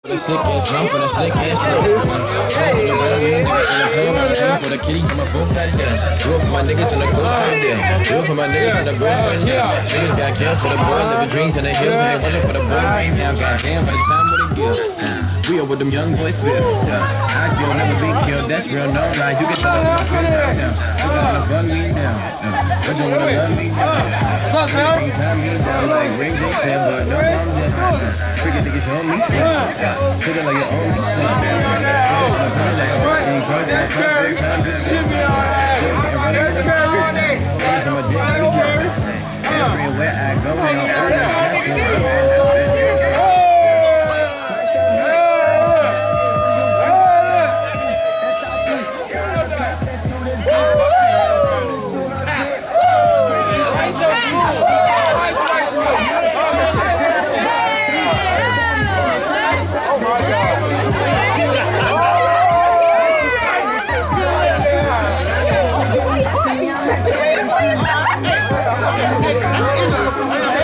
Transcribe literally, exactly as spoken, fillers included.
Sick ass jump for the slick ass flow. For the kitty, I'm a folk that down. Do it for my niggas in the ghost right there. Do it for my niggas in the ghost right there. Niggas got killed for the boy, living dreams in the hills. And it wasn't for the boy right now. Goddamn, by the time with a gift. We are what them young boys feel. I kill, never be killed. That's real, no lie. You can tell us what I'm right now. But you wanna fuck me down. But you wanna love me down. You time me down like Ray J said, but no, I'm down. Freaking niggas show me something. Sitting like your own son. Everywhere I go, Hey!